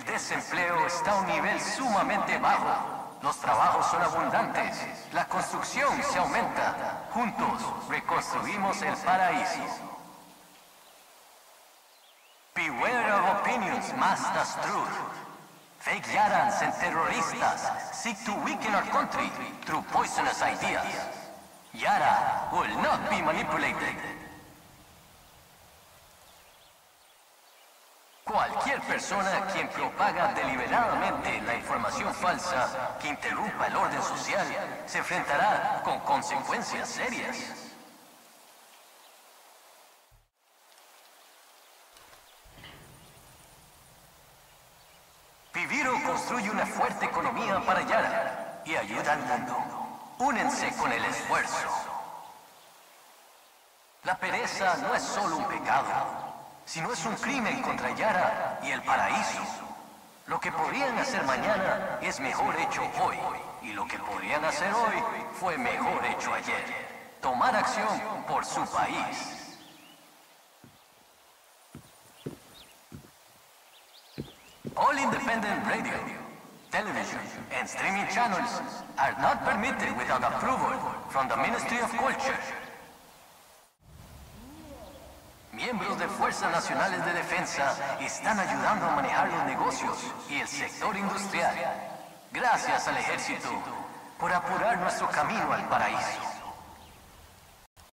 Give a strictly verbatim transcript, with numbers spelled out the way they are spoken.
El desempleo está a un nivel sumamente bajo. Los trabajos son abundantes. La construcción se aumenta. Juntos reconstruimos el paraíso. Beware of opinions, masters truth. Fake Yarans and terroristas seek to weaken our country through poisonous ideas. Yara will not be manipulated. Cualquier persona quien propaga deliberadamente la información falsa que interrumpa el orden social se enfrentará con consecuencias serias. Viviro construye una fuerte economía para Yara y ayuda al mundo. Únense con el esfuerzo. La pereza no es solo un pecado, sino es un crimen contra Yara y el paraíso. Lo que podrían hacer mañana es mejor hecho hoy, y lo que podrían hacer hoy fue mejor hecho ayer. Tomar acción por su país. All independent radio, television, and streaming channels are not permitted without approval from the Ministry of Culture. Miembros de Fuerzas Nacionales de Defensa están ayudando a manejar los negocios y el sector industrial. Gracias al ejército por apurar nuestro camino al paraíso.